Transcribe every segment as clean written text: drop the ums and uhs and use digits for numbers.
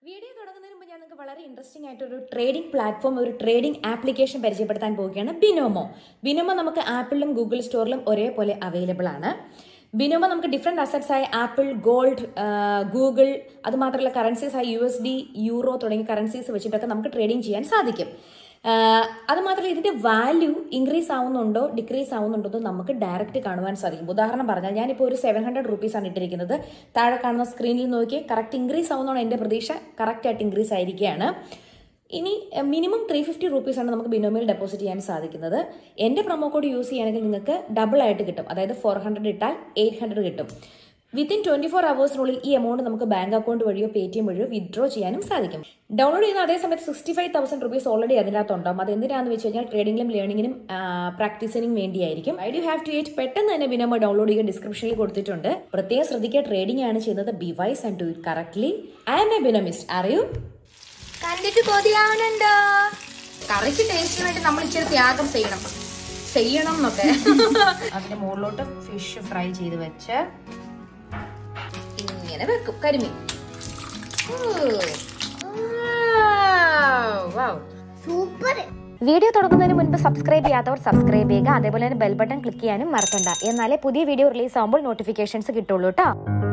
Video തുടങ്ങുന്നതിന് മുമ്പ് ഞാൻ നിങ്ങൾക്ക് വളരെ ഇൻട്രസ്റ്റിംഗ് ആയിട്ടൊരു ട്രേഡിംഗ് പ്ലാറ്റ്ഫോം, ഒരു ട്രേഡിംഗ് ആപ്ലിക്കേഷൻ പരിചയപ്പെടുത്താൻ പോവുകയാണ്. ബിനോമോ നമുക്ക് ആപ്പിളിലും ഗൂഗിൾ സ്റ്റോറിലും ഒരേപോലെ അവൈലബിൾ ആണ്. ബിനോമോ നമുക്ക് ഡിഫറെന്റ് അസറ്റ്സ് ആയ ആപ്പിൾ, ഗോൾഡ്, ഗൂഗിൾ, അതുമാത്രമല്ല കറൻസീസ് ആയ USD, യൂറോ തുടങ്ങിയ കറൻസീസ് വെച്ചിട്ടൊക്കെ നമുക്ക് ട്രേഡിംഗ് ചെയ്യാൻ സാധിക്കും. അതുമാത്രമല്ല ഇതിന്റെ വാല്യൂ ഇൻക്രീസ് ആവുന്നുണ്ടോ ഡിക്രീസ് ആവുന്നുണ്ടോ എന്ന് നമുക്ക് ഡയറക്റ്റ് കാണുവാൻ സാധിക്കും. ഉദാഹരണം പറഞ്ഞാൽ ഞാനിപ്പോൾ ഒരു 700 rupees ആണ് ഇട്ടിരിക്കുന്നത്. താഴെ കാണുന്ന സ്ക്രീനിൽ നോക്കി കറക്റ്റ് ഇൻക്രീസ് ആവുന്നതാണ് എൻ്റെ പ്രതീക്ഷ. കറക്റ്റ് ആയിട്ട് ഇൻക്രീസ് ആയിരിക്കുകയാണ്. ഇനി മിനിമം 350 rupees ആണ് നമുക്ക് ബിനോമിയിൽ ഡെപ്പോസിറ്റ് ചെയ്യാൻ സാധിക്കുന്നത്. എൻ്റെ പ്രൊമോ കോഡ് യൂസ് ചെയ്യുകയാണെങ്കിൽ നിങ്ങൾക്ക് ഡബിൾ ആയിട്ട് കിട്ടും. അതായത് 400 ഇട്ടാൽ 800 കിട്ടും. വിത്തിൻ 24 hours ഈ എമൗണ്ട് നമുക്ക് ബാങ്ക് അക്കൗണ്ട് വഴിയോ പേടിഎം വഴിയോ വിഡ്രോ ചെയ്യാനും സാധിക്കും. ഡൗൺലോഡ് ചെയ്യുന്ന അതേ സമയത്ത് 65,000 rupees ഓൾറെഡി അതിനകത്തുണ്ടാവും. അത് എന്തിനാണെന്ന് വെച്ച് കഴിഞ്ഞാൽ ട്രേഡിംഗിലും ലേണിംഗിനും പ്രാക്ടീസിനും വേണ്ടിയായിരിക്കും. I do have to at പെട്ടെന്ന് തന്നെ ബിനോമോ ഡൗൺലോഡ് ചെയ്യുക. ഡിസ്ക്രിപ്ഷനിൽ കൊടുത്തിട്ടുണ്ട്. പ്രത്യേകം ശ്രദ്ധിക്കുക, ട്രേഡിംഗ് ആണ് ചെയ്യുന്നത്. Be wise and do it correctly. I am a binomist. അറിയൂ, കണ്ടിട്ട് കൊതിയാവുന്നുണ്ടോ? കറിക്ക് ടേസ്റ്റിന് വേണ്ടി നമ്മൾ ഇച്ചിരി ത്യാഗം ചെയ്യണം എന്നൊക്കെ. അതിന്റെ മുകളിലോട്ട് ഫിഷ് ഫ്രൈ ചെയ്ത് വെച്ച് ഇങ്ങനെ വെക്കും. കരിമീൻ സൂപ്പർ. വീഡിയോ തുടങ്ങുന്നതിന് മുൻപ് സബ്സ്ക്രൈബ് ചെയ്യാത്തവർ സബ്സ്ക്രൈബ് ചെയ്യുക. അതേപോലെ തന്നെ ബെൽ ബട്ടൺ ക്ലിക്ക് ചെയ്യാനും മറക്കണ്ട. എന്നാലേ പുതിയ വീഡിയോ റിലീസ് ആകുമ്പോൾ നോട്ടിഫിക്കേഷൻസ് കിട്ടുള്ളൂ കേട്ടോ.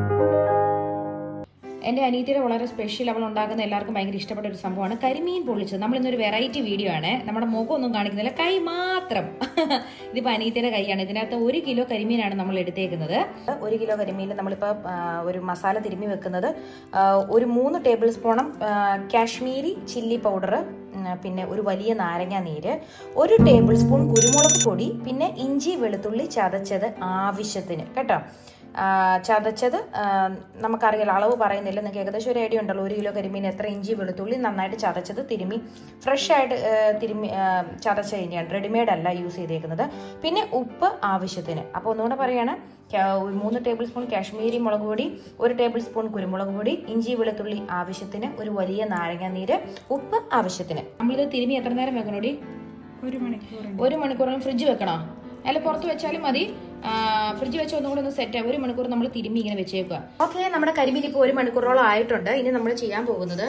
എൻ്റെ അനീതിയുടെ വളരെ സ്പെഷ്യൽ, അവൾ ഉണ്ടാക്കുന്ന എല്ലാവർക്കും ഭയങ്കര ഇഷ്ടപ്പെട്ട ഒരു സംഭവമാണ് കരിമീൻ പൊള്ളിച്ചത്. നമ്മളിന്നൊരു വെറൈറ്റി വീഡിയോ ആണ്. നമ്മുടെ മുഖമൊന്നും കാണിക്കുന്നില്ല, കൈ മാത്രം. ഇതിപ്പോൾ അനീതിയുടെ കൈയാണ്. ഇതിനകത്ത് 1 കിലോ കരിമീനാണ് നമ്മൾ എടുത്തേക്കുന്നത്. 1 കിലോ കരിമീനിൽ നമ്മളിപ്പോൾ ഒരു മസാല തിരുമ്മി വെക്കുന്നത് ഒരു 3 ടേബിൾ സ്പൂണും കാശ്മീരി ചില്ലി പൗഡർ, പിന്നെ ഒരു വലിയ നാരങ്ങ നീര്, 1 ടേബിൾ സ്പൂൺ കുരുമുളക് പൊടി, പിന്നെ ഇഞ്ചി വെളുത്തുള്ളി ചതച്ചത് ആവശ്യത്തിന് കേട്ടോ. ചതച്ചത് നമുക്കറിയാലോ, അളവ് പറയുന്നില്ല, നിങ്ങൾക്ക് ഏകദേശം ഒരു ഐഡിയ ഉണ്ടല്ലോ. 1 കിലോ കരിമീൻ എത്ര ഇഞ്ചി വെളുത്തുള്ളി നന്നായിട്ട് ചതച്ചത് തിരുമ്മി ഫ്രഷ് ആയിട്ട് ചതച്ച ഇഞ്ചിയാണ്, റെഡിമെയ്ഡ് അല്ല യൂസ് ചെയ്തേക്കുന്നത്. പിന്നെ ഉപ്പ് ആവശ്യത്തിന്. അപ്പോൾ ഒന്നുകൂടെ പറയാണ്, 3 ടേബിൾ സ്പൂൺ കാശ്മീരി മുളക് പൊടി, 1 ടേബിൾ സ്പൂൺ കുരുമുളക് പൊടി, ഇഞ്ചി വെളുത്തുള്ളി ആവശ്യത്തിന്, ഒരു വലിയ നാരങ്ങ നീര്, ഉപ്പ് ആവശ്യത്തിന്. നമ്മളിത് തിരുമ്മി എത്ര നേരം വെക്കണോടി? 1 മണിക്കൂറിന് ഫ്രിഡ്ജ് വെക്കണോ? അല്ല പുറത്ത് വെച്ചാലും മതി. ഫ്രിഡ്ജ് വെച്ച് ഒന്നും കൂടെ ഒന്ന് സെറ്റ് ആയി 1 മണിക്കൂർ നമ്മൾ തിരുമ്മി ഇങ്ങനെ വെച്ചേക്കുക. ഓക്കെ, നമ്മുടെ കരിമീൻ ഇപ്പോൾ 1 മണിക്കൂറോളം ആയിട്ടുണ്ട്. ഇനി നമ്മൾ ചെയ്യാൻ പോകുന്നത്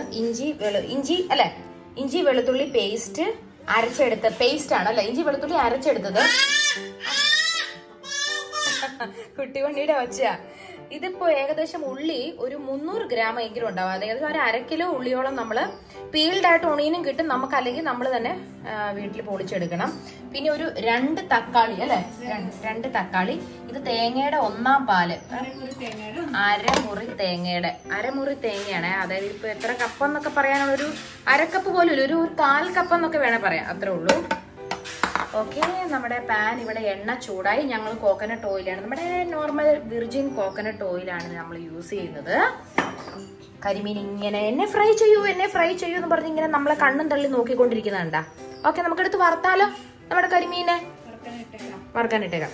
ഇഞ്ചി വെളുത്തുള്ളി പേസ്റ്റ് അരച്ചെടുത്ത പേസ്റ്റ് ആണ് അല്ലെ, ഇഞ്ചി വെളുത്തുള്ളി അരച്ചെടുത്തത്. കുട്ടിവണ്ടിയുടെ ഒച്ച. ഇതിപ്പോ ഏകദേശം ഉള്ളി ഒരു 300 ഗ്രാം എങ്കിലും ഉണ്ടാവും. അതായത് ഒരു 1/2 കിലോ ഉള്ളിയോളം നമ്മള് പീൽഡ് ആയിട്ട് ഒണിയനും കിട്ടും നമുക്ക്, അല്ലെങ്കിൽ നമ്മൾ തന്നെ വീട്ടിൽ പൊളിച്ചെടുക്കണം. പിന്നെ ഒരു 2 തക്കാളി അല്ലെ, 2 തക്കാളി. ഇത് തേങ്ങയുടെ 1-ാം പാല്, അരമുറി തേങ്ങയാണ്. അതായത് ഇപ്പൊ എത്ര കപ്പ് എന്നൊക്കെ പറയാനുള്ള ഒരു 1/2 കപ്പ് പോലും ഇല്ല, ഒരു 1/4 കപ്പ് എന്നൊക്കെ വേണേ പറയാം, അത്രേ ഉള്ളൂ. ഓക്കെ, നമ്മുടെ പാൻ ഇവിടെ എണ്ണ ചൂടായി. ഞങ്ങൾ കോക്കനട്ട് ഓയിലാണ്, നമ്മുടെ നോർമൽ വിർജിൻ കോക്കനട്ട് ഓയിലാണ് നമ്മൾ യൂസ് ചെയ്യുന്നത്. കരിമീൻ ഇങ്ങനെ എന്നെ ഫ്രൈ ചെയ്യൂ എന്ന് പറഞ്ഞ് ഇങ്ങനെ നമ്മളെ കണ്ണും തള്ളി നോക്കിക്കൊണ്ടിരിക്കുന്നുണ്ടാ. ഓക്കെ, നമുക്കെടുത്ത് വറുത്താലോ നമ്മുടെ കരിമീനെ? വറുക്കാനിട്ടേക്കാം.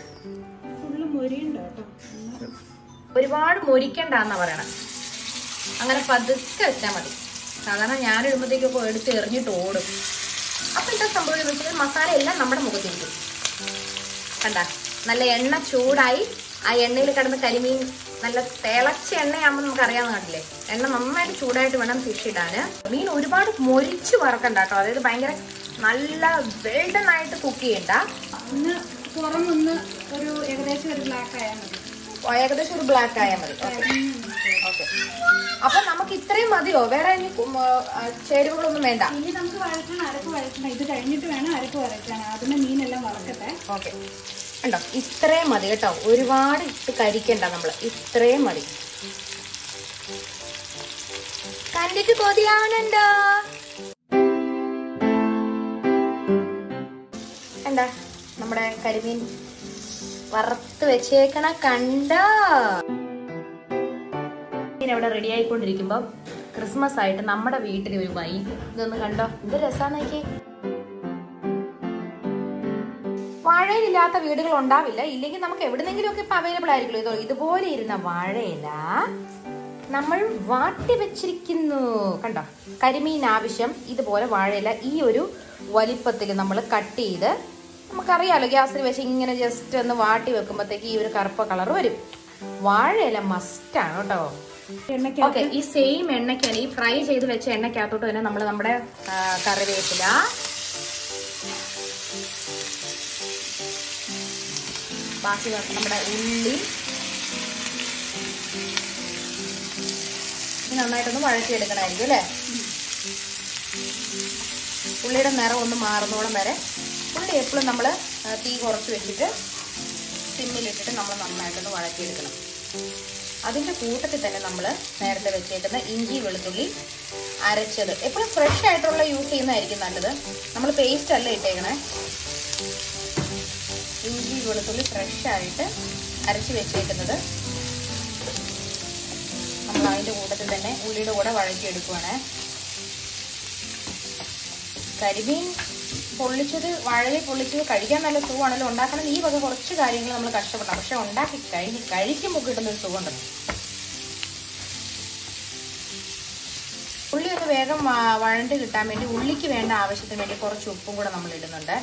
ഒരുപാട് മൊരിക്കണ്ടെന്നാ പറയണ, അങ്ങനെ പതുക്കെ വെച്ചാൽ മതി. സാധാരണ ഞാനിടുമ്പോഴത്തേക്കൊക്കെ എടുത്ത് എറിഞ്ഞിട്ട് ഓടും. അപ്പൊ എന്താ സംഭവിക്കുന്നത് വെച്ചാൽ മസാല എല്ലാം നമ്മുടെ മുഖത്തേക്ക് കണ്ട. നല്ല എണ്ണ ചൂടായി. ആ എണ്ണയിൽ കിടന്ന് കരിമീൻ നല്ല തിളച്ച എണ്ണയാകുമ്പോൾ നമുക്ക് അറിയാവുന്ന കണ്ടില്ലേ, എണ്ണ നന്നായിട്ട് ചൂടായിട്ട് വേണം ഫിഷ് ഇടാന്. മീൻ ഒരുപാട് മൊരിച്ച് വറക്കണ്ട കേട്ടോ, അതായത് ഭയങ്കര നല്ല വെൽഡൺ ആയിട്ട് കുക്ക് ചെയ്യണ്ട. ഏകദേശം ഒരു ബ്ലാക്ക് ആയാൽ മതി. ഓക്കെ, അപ്പൊ നമുക്ക് ഇത്രയും മതിയോ? വേറെ ഇനി ചേരുവകളൊന്നും വേണ്ട. ഇനി നമുക്ക് അരപ്പ് വഴറ്റണം. ഇത് കഴിഞ്ഞിട്ട് വേണം അരപ്പ് വഴറ്റാൻ. അതിന് മീനെല്ലാം വറക്കട്ടെ. ഓക്കെ, ഉണ്ടോ? ഇത്രയും മതി കേട്ടോ, ഒരുപാട് ഇട്ട് കരിക്കണ്ട നമ്മള്, ഇത്രയും മതി. കണ്ടിട്ട് കൊതിയാവുന്നുണ്ടോ? എന്താ നമ്മുടെ കരിമീൻ വറുത്ത് വെച്ചേക്കണ കണ്ടോ? ഇവിടെ റെഡി ആയിക്കൊണ്ടിരിക്കുമ്പോ ക്രിസ്മസ് ആയിട്ട് നമ്മുടെ വീട്ടിൽ ഒരു വൈബ്. ഇതൊന്ന് കണ്ടോ, ഇത് രസാന്നേക്ക്. വാഴയിലില്ലാത്ത വീടുകൾ ഉണ്ടാവില്ല, ഇല്ലെങ്കിൽ നമുക്ക് എവിടെന്നെങ്കിലും ഒക്കെ ഇപ്പൊ അവൈലബിൾ ആയിരിക്കുമല്ലോ. ഇതുപോലെ ഇരുന്ന വാഴയില നമ്മൾ വാട്ടി വെച്ചിരിക്കുന്നു കണ്ടോ. കരിമീൻ ആവശ്യം ഇതുപോലെ വാഴയില ഈ ഒരു വലിപ്പത്തിൽ നമ്മൾ കട്ട് ചെയ്ത്, നമുക്കറിയാലോ ഗ്യാസിൽ വെച്ച് ഇങ്ങനെ ജസ്റ്റ് ഒന്ന് വാട്ടി വെക്കുമ്പോഴത്തേക്ക് ഈ ഒരു കറുപ്പ കളർ വരും. വാഴയില മസ്റ്റാണ് കേട്ടോ. ഓക്കെ, ഈ സെയിം എണ്ണയ്ക്കാണ്, ഈ ഫ്രൈ ചെയ്ത് വെച്ച എണ്ണയ്ക്കകത്തോട്ട് തന്നെ നമ്മൾ നമ്മുടെ കറിവേപ്പില, ബാക്കി നമ്മുടെ ഉള്ളി നന്നായിട്ടൊന്ന് വഴറ്റിയെടുക്കണമായിരിക്കും അല്ലേ. ഉള്ളിയുടെ നിറം ഒന്ന് മാറുന്നോളം വരെ ഉള്ളി എപ്പോഴും നമ്മൾ തീ കുറച്ച് വെച്ചിട്ട് സിമ്മിലിട്ടിട്ട് നമ്മൾ നന്നായിട്ടൊന്ന് വഴറ്റിയെടുക്കണം. അതിൻ്റെ കൂട്ടത്തിൽ തന്നെ നമ്മൾ നേരത്തെ വെച്ചേക്കുന്ന ഇഞ്ചി വെളുത്തുള്ളി അരച്ചത് എപ്പോഴും ഫ്രഷ് ആയിട്ടുള്ള യൂസ് ചെയ്യുന്നതായിരിക്കും നല്ലത്. നമ്മൾ പേസ്റ്റ് അല്ല ഇട്ടേക്കണേ, ഇഞ്ചി വെളുത്തുള്ളി ഫ്രഷ് ആയിട്ട് അരച്ച് വെച്ചേക്കുന്നത് നമ്മൾ അതിൻ്റെ കൂട്ടത്തിൽ തന്നെ ഉള്ളിയുടെ കൂടെ വഴറ്റിയെടുക്കുവാണ്. കരിമീൻ പൊള്ളിച്ചത്, വാഴയിൽ പൊള്ളിച്ചത് കഴിക്കാൻ നല്ല സുഖമാണല്ലോ. ഉണ്ടാക്കണം ഈ വക കുറച്ച് കാര്യങ്ങൾ നമ്മൾ കഷ്ടപ്പെടണം, പക്ഷെ ഉണ്ടാക്കി കഴിക്കുമ്പോൾ കിട്ടുന്നൊരു സുഖമുണ്ടല്ലോ. ഉള്ളി ഒന്ന് വേഗം വഴണ്ട് കിട്ടാൻ വേണ്ടി ഉള്ളിക്ക് വേണ്ട ആവശ്യത്തിന് വേണ്ടി കുറച്ച് ഉപ്പും കൂടെ നമ്മൾ ഇടുന്നുണ്ട്.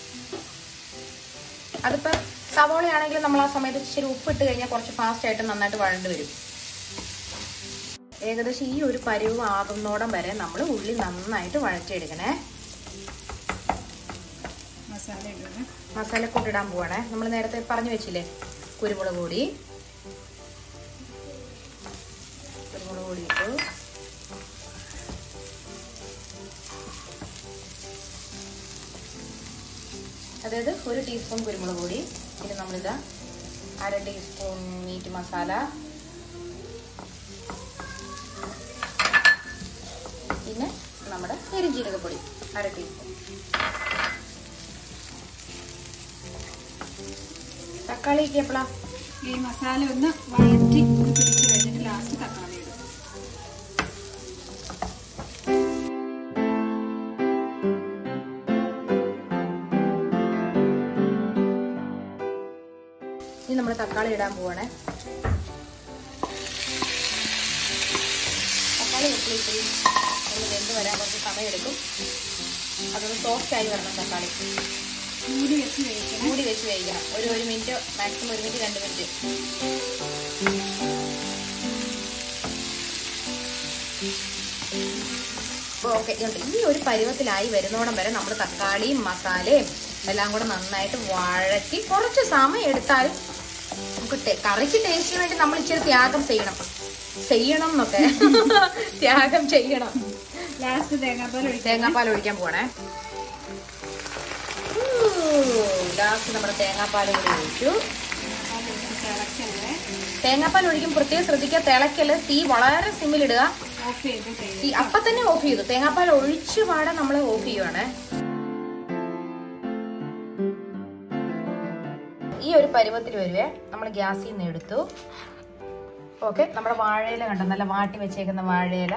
അതിപ്പോൾ സവോളയാണെങ്കിലും നമ്മൾ ആ സമയത്ത് ഇച്ചിരി ഉപ്പിട്ട് കഴിഞ്ഞാൽ കുറച്ച് ഫാസ്റ്റ് ആയിട്ട് നന്നായിട്ട് വഴണ്ട് വരും. ഏകദേശം ഈ ഒരു പരുവ് ആകുന്നോടം വരെ നമ്മൾ ഉള്ളി നന്നായിട്ട് വഴറ്റിയെടുക്കണേ. മസാലക്കൂട്ട് ഇടാൻ പോവാണേ. നമ്മൾ നേരത്തെ പറഞ്ഞു വെച്ചില്ലേ, കുരുമുളക് പൊടി ഇട്ടു. അതായത് 1 ടീസ്പൂൺ കുരുമുളക് പൊടി. പിന്നെ നമ്മളിതാ 1/2 ടീസ്പൂൺ മീറ്റ് മസാല, പിന്നെ നമ്മുടെ പെരുംജീരകപ്പൊടി 1/2 ടീസ്പൂൺ. തക്കാളിക്ക് എപ്പോഴാ ഈ മസാല ഒന്ന് വഴറ്റി പിടിച്ച് കഴിഞ്ഞിട്ട് ലാസ്റ്റ് തക്കാളി ഇടും. ഇനി നമ്മൾ തക്കാളി ഇടാൻ പോവാണേ. തക്കാളി ഇട്ട് ഒന്ന് വെന്ത് വരാൻ കുറച്ച് സമയമെടുക്കും. അതൊന്ന് സോഫ്റ്റ് ആയി വരണം. തക്കാളി മൂടി വെച്ച് വേവിക്കണം. ഒരു minute, maximum 1 minute 2 minute. Okay, ഈ ഒരു പരുവത്തിലായി വരുന്നോടം വരെ നമ്മൾ തക്കാളിയും മസാലയും എല്ലാം കൂടെ നന്നായിട്ട് വഴറ്റി കുറച്ച് സമയം എടുത്താൽ നമുക്ക് കറിക്ക് ടേസ്റ്റിന് വേണ്ടി നമ്മൾ ഇച്ചിരി ത്യാഗം ചെയ്യണം എന്നൊക്കെ ത്യാഗം ചെയ്യണം. ലാസ്റ്റ് തേങ്ങാപ്പാൽ ഒഴിക്കാൻ പോണേ. ലാസ്റ്റ് നമ്മുടെ തേങ്ങാപ്പാൽ കൂടി ഒഴിച്ചു. തേങ്ങാപ്പാൽ ഒഴിക്കും പ്രത്യേകം ശ്രദ്ധിക്കുക, തിളക്കല്. തീ വളരെ സിമ്മിലിടുക. തീ അപ്പൊ തന്നെ ഓഫ് ചെയ്തു. തേങ്ങാപ്പാൽ ഒഴിച്ചു പാടെ നമ്മൾ ഓഫ് ചെയ്യുവാണ്. ഈ ഒരു പരുവത്തിൽ വരുവേ നമ്മൾ ഗ്യാസിൽ നിന്ന് എടുത്തു. ഓക്കെ, നമ്മുടെ വാഴയില കണ്ടോ, നല്ല വാട്ടി വെച്ചേക്കുന്ന വാഴയില.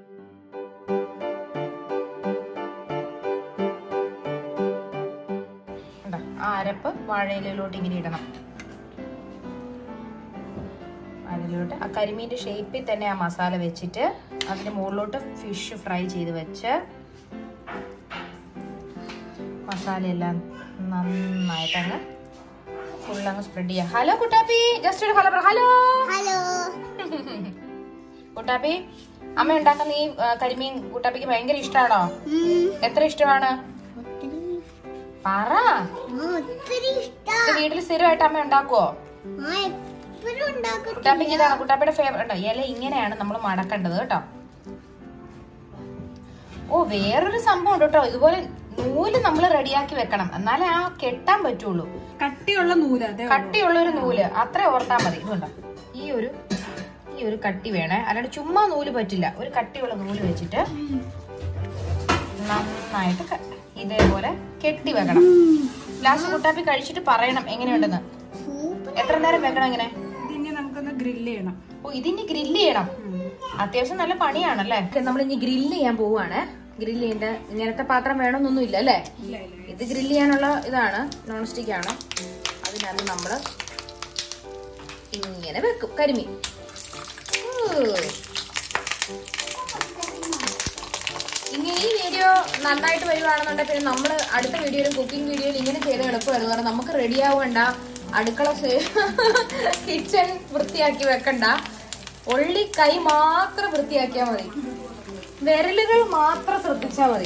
ആ അരപ്പ് വാഴയിലോട്ട് ഇങ്ങനെ ഇടണം. അതിലോട്ട് ആ കരിമീൻ്റെ ഷേപ്പിൽ തന്നെ ആ മസാല വെച്ചിട്ട് അതിന് മുകളിലോട്ട് ഫിഷ് ഫ്രൈ ചെയ്ത് വെച്ച് മസാലയെല്ലാം നന്നായിട്ടങ്ങ് ഫുള്ളങ്ങ് സ്പ്രെഡ് ചെയ്യാം. ഹലോ കുട്ടാപ്പി, ജസ്റ്റ് ഒരു ഹലോ. ഹലോ കുട്ടാപ്പി, അമ്മ ഉണ്ടാക്കുന്ന ഈ കരിമീൻ കുട്ടാപ്പിക്ക് ഭയങ്കര ഇഷ്ടമാണോ? എത്ര ഇഷ്ടമാണ് പറ. വീട്ടിൽ സ്ഥിരമായിട്ട് അമ്മ ഉണ്ടാക്കുവോ? കുട്ടാപ്പിക്ക് ഇതാണ് കുട്ടാപ്പിയുടെ ഫേവറേറ്റ്. ഇല ഇങ്ങനെയാണ് നമ്മൾ മടക്കേണ്ടത് കേട്ടോ. ഓ, വേറൊരു സംഭവം ഉണ്ട് കേട്ടോ. ഇതുപോലെ നൂല് നമ്മൾ റെഡിയാക്കി വെക്കണം, എന്നാലേ ആ കെട്ടാൻ പറ്റുള്ളൂ. കട്ടിയുള്ള ഒരു നൂല് അത്ര ഓർത്താ മതി. ഇതുണ്ടോ, ഈ ഒരു കട്ടി വേണേ, അല്ലാണ്ട് ചുമ്മാ നൂല് പറ്റില്ല. ഒരു കട്ടിയുള്ള നൂല് വെച്ചിട്ട് നന്നായിട്ട് ഇതേപോലെ കെട്ടി വെക്കണം. ലാസ്റ്റ് കുട്ടാപ്പി കഴിച്ചിട്ട് പറയണം എങ്ങനെയുണ്ടെന്ന്. എത്ര നേരം വെക്കണം ഇങ്ങനെ? നമുക്കൊന്ന് ഗ്രില്ല് ചെയ്യണം. ഓ, ഇതിന് ഗ്രില്ല് ചെയ്യണം. അത്യാവശ്യം നല്ല പണിയാണല്ലേ. നമ്മൾ ഇനി ഗ്രില്ല് ചെയ്യാൻ പോവാണ്. ഗ്രില്ല് ചെയ്യേണ്ട ഇങ്ങനത്തെ പാത്രം വേണമെന്നൊന്നും ഇല്ല അല്ലേ. ഇത് ഗ്രില്ല് ചെയ്യാനുള്ള ഇതാണ്, നോൺ സ്റ്റിക്ക് ആണ്. അതിനകത്ത് നമ്മൾ ഇങ്ങനെ വെക്കും കരിമീൻ. ഇങ്ങനെ ഈ വീഡിയോ നന്നായിട്ട് വരുവാണെന്നുണ്ടെങ്കിൽ പിന്നെ നമ്മൾ അടുത്ത വീഡിയോയിലും കുക്കിംഗ് വീഡിയോയിൽ ഇങ്ങനെ ചെയ്ത് എളുപ്പമായിരുന്നു. കാരണം നമുക്ക് റെഡി ആവണ്ട, അടുക്കള കിച്ചൺ വൃത്തിയാക്കി വെക്കണ്ട. ഒള്ളി കൈ മാത്രം വൃത്തിയാക്കിയാൽ മതി, വിരലുകൾ മാത്രം ശ്രദ്ധിച്ചാൽ മതി.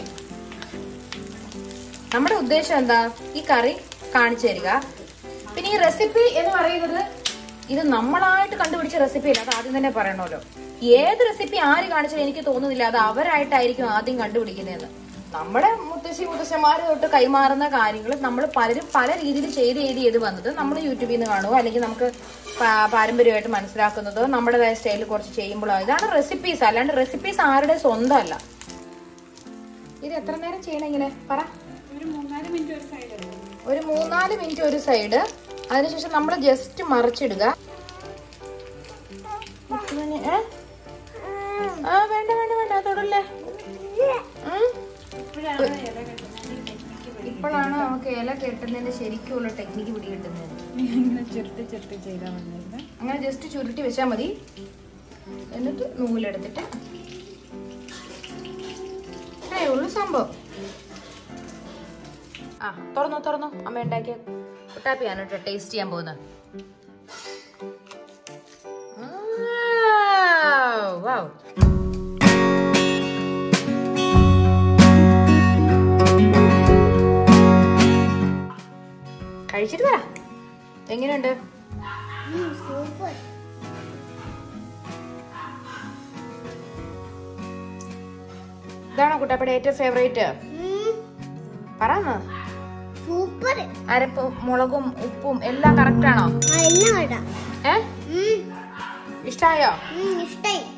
നമ്മുടെ ഉദ്ദേശം എന്താ? ഈ കറി കാണിച്ചു തരിക. പിന്നെ ഈ റെസിപ്പി എന്ന് പറയുന്നത് ഇത് നമ്മളായിട്ട് കണ്ടുപിടിച്ച റെസിപ്പി അല്ല, അത് ആദ്യം തന്നെ പറയണമല്ലോ. ഏത് റെസിപ്പി ആര് കാണിച്ചാലും എനിക്ക് തോന്നുന്നില്ല അത് അവരായിട്ടായിരിക്കും ആദ്യം കണ്ടുപിടിക്കുന്നതെന്ന്. നമ്മുടെ മുത്തശ്ശിമാര് തൊട്ട് കൈമാറുന്ന കാര്യങ്ങൾ നമ്മൾ പലരും പല രീതിയിൽ ചെയ്ത് വന്നത് നമ്മൾ യൂട്യൂബിൽ നിന്ന് കാണുമോ അല്ലെങ്കിൽ നമുക്ക് പാരമ്പര്യമായിട്ട് മനസ്സിലാക്കുന്നതോ നമ്മുടേതായ സ്റ്റൈലിൽ കുറച്ച് ചെയ്യുമ്പോഴോ. ഇതാണ് റെസിപ്പീസ്, അല്ലാണ്ട് റെസിപ്പീസ് ആരുടെ സ്വന്തം അല്ല. ഇത് എത്ര നേരം ചെയ്യണം ഇങ്ങനെ പറ? ഒരു 3-4 മിനിറ്റ് ഒരു സൈഡ്. ഒരു 3-4 മിനിറ്റ് ഒരു സൈഡ്. അതിനുശേഷം നമ്മൾ ജസ്റ്റ് മറിച്ചിടുക. വേണ്ട വേണ്ട വേണ്ട തൊടല്ലേ. ഇപ്പോഴാണ് നമുക്ക് ഇല കെട്ടുന്നതിന് ശരിക്കുള്ള ടെക്നിക്ക് പിടി കിട്ടുന്നത്. ചുരുട്ടി ചെയ്താൽ മതി. അങ്ങനെ ജസ്റ്റ് ചുരുട്ടി വെച്ചാൽ മതി. എന്നിട്ട് നൂലെടുത്തിട്ട് ഉള്ളു സംഭവം. ആ തുറന്നു അമ്മ ഉണ്ടാക്കിയ കുട്ടാപ്പിയാണ് കേട്ടോ ടേസ്റ്റ് ചെയ്യാൻ പോകുന്നത്. കഴിച്ചിട്ട് പറ എങ്ങനെയുണ്ട്. ഇതാണോ കുട്ടാപ്പയുടെ ഏറ്റവും ഫേവറേറ്റ്? പറന്ന്. സൂപ്പർ. അരപ്പ് മുളകും ഉപ്പും എല്ലാം കറക്റ്റ് ആണോ? എല്ലാം ഇഷ്ടായോ? ഇഷ്ടായി.